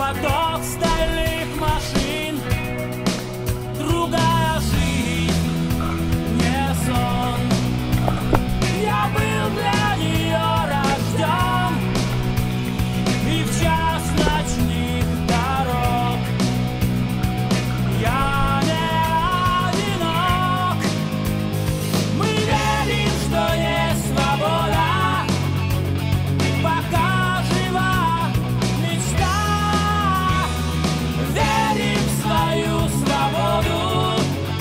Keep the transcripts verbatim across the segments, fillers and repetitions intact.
поток стальных машин. Другая жизнь, не сон. Я был для нее рожден, и в час ночных дорог я не одинок. Мы верим, что есть свобода, пока жива мечта. Верим в свою свободу,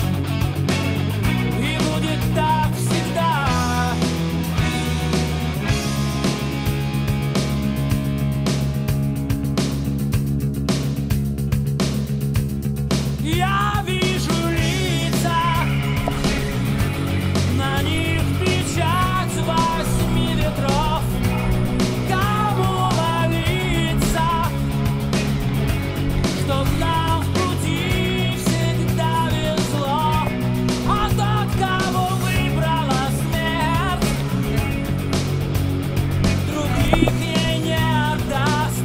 и будет так всегда. Я вижу лица, на них печать восьми ветров. Кому молиться, чтоб нам в пути всегда везло. А тот, кого выбрала смерть, других ей не отдаст.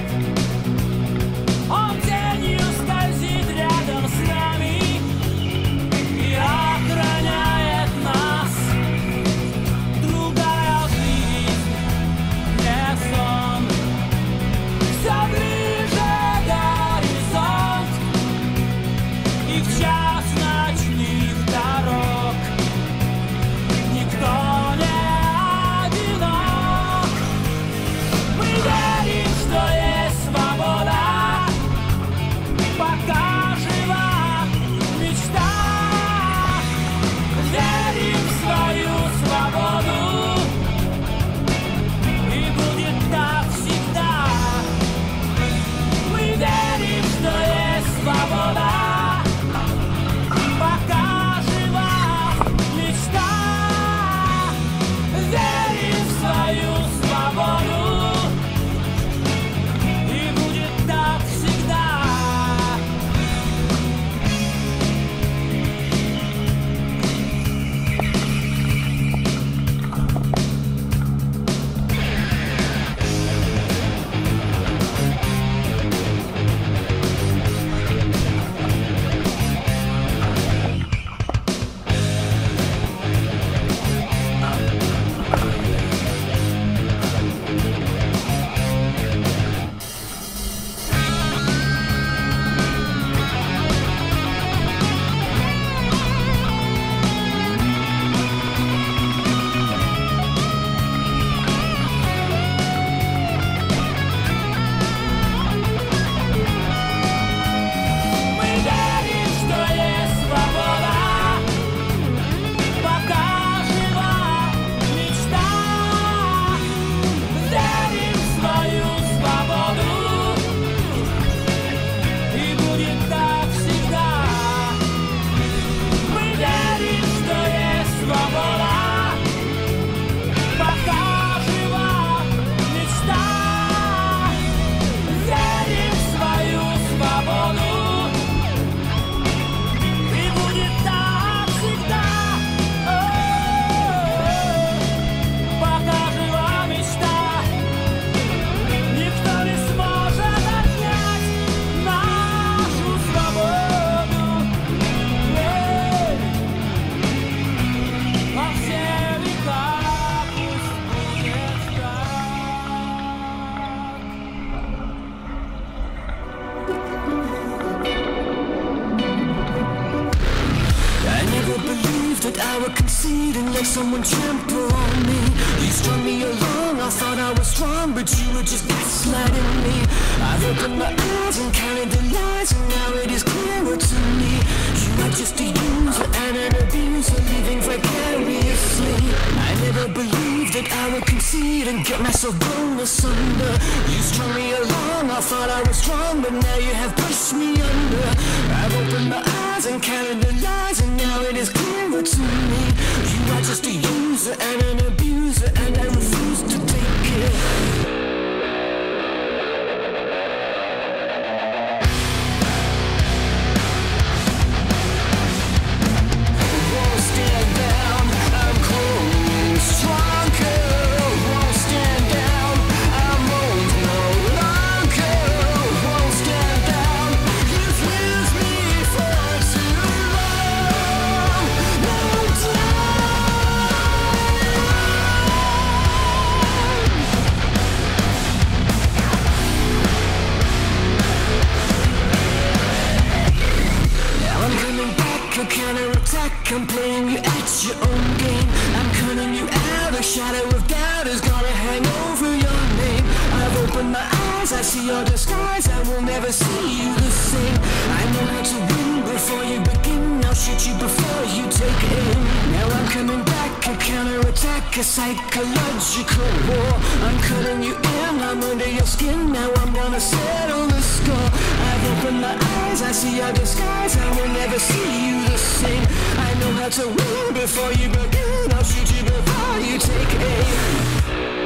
Он тенью скользит рядом с нами и охраняет нас. Другая жизнь, не сон. Все ближе горизонт, и в час ночных дорог никто не одинок. Мы верим, что есть свобода, пока жива мечта. Верим в свою свободу, и будет так всегда. Мы верим, что есть свобода, пока жива мечта. Верим в свою свободу, и будет так всегда. Мы верим, что есть свобода, пока жива мечта. Верим в свою свободу, и будет так всегда. Мы верим, что есть свобода, пока жива мечта. Верим в свою свободу, и будет так всегда. Пока жива мечта, никто не сможет отнять нашу свободу. Во все века пусть будет так. I never believed that I would concede and let someone trample on me. You strung me along, I thought I was strong, but you were just gaslighting me. I've opened my eyes and counted the lies, and now it is clearer to me. You are just a user and an abuser, living vicariously. I never believed that I would concede and get myself blown asunder. You strung me along, I thought I was strong, but now you have pushed me under. I've opened my eyes and counted the lies, and now it is clearer to me. You are just a user and an abuser, and I refuse to take it. Won't stand down, I'm cold, stronger. Won't stand down, I'm old no longer. Won't see your disguise, I will never see you the same. I know how to win before you begin. I'll shoot you before you take aim. Now I'm coming back, a counterattack, a psychological war. I'm cutting you in, I'm under your skin. Now I'm gonna settle the score. I've opened my eyes, I see your disguise, I will never see you the same. I know how to win before you begin. I'll shoot you before you take aim.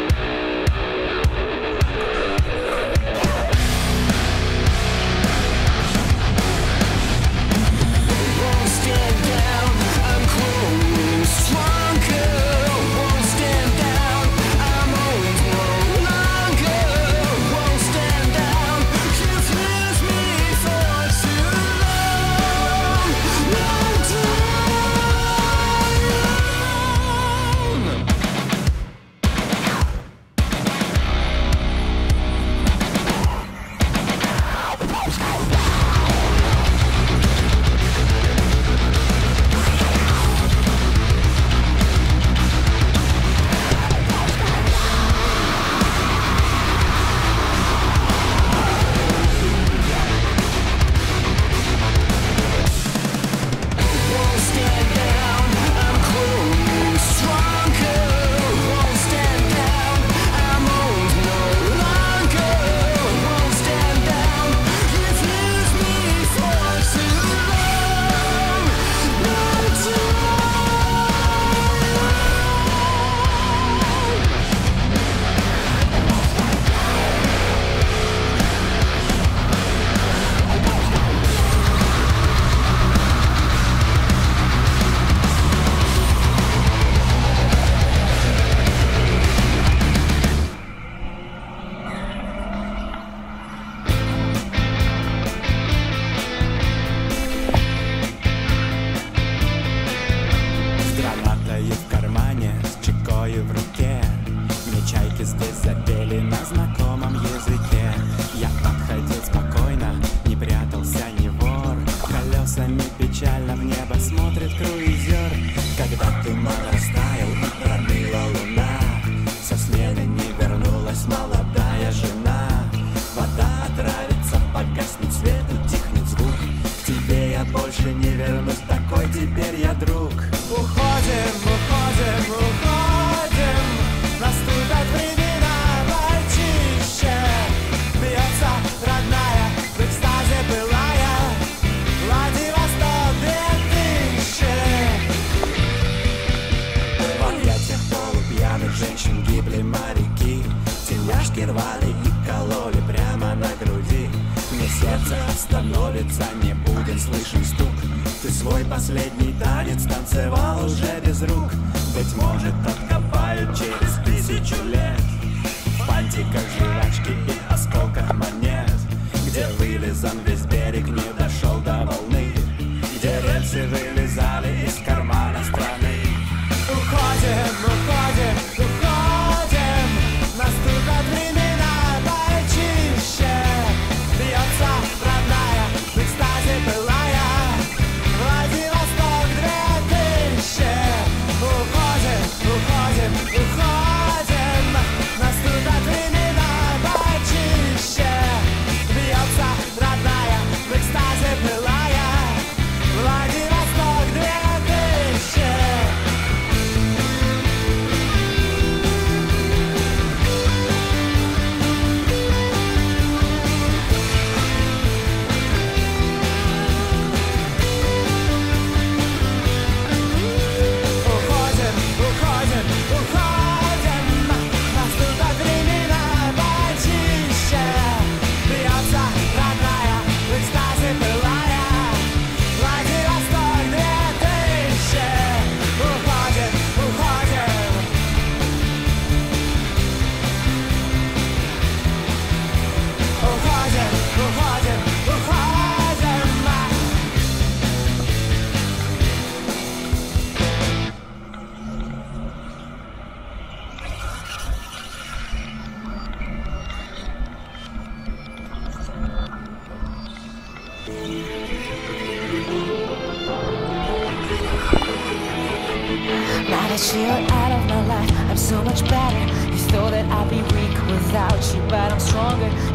Now that you're out of my life, I'm so much better. You thought that I'd be weak without you, but I'm stronger. You thought that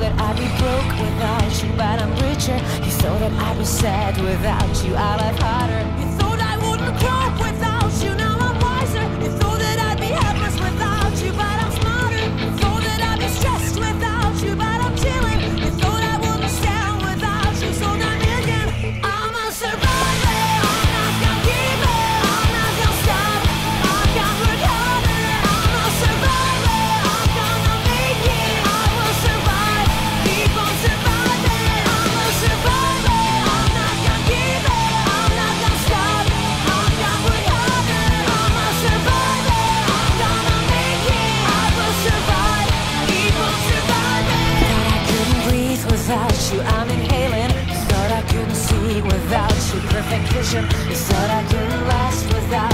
that I'd be broke without you, but I'm richer. You thought that I'd be sad without you, I laugh harder. You thought I wouldn't cope without you, now I'm wiser. You thought that I'd be helpless without you, but I'm smarter. You thought that I'd be stressed without you, but I'm chilling. You thought I wouldn't stand without you, so now again, I'm a survivor. I'm not gonna give it, I'm not gonna stop. I'm gonna work harder. I'm a survivor. I'm gonna make it. I will survive. Keep on surviving. I'm a survivor. I'm not gonna give it. I'm not gonna stop. I'm gonna work harder. I'm a survivor. I'm gonna make it. I will survive. Keep on surviving. Thought I couldn't breathe without you. I'm inhaling. Thought I couldn't see without you. Perfect vision. You thought I couldn't last without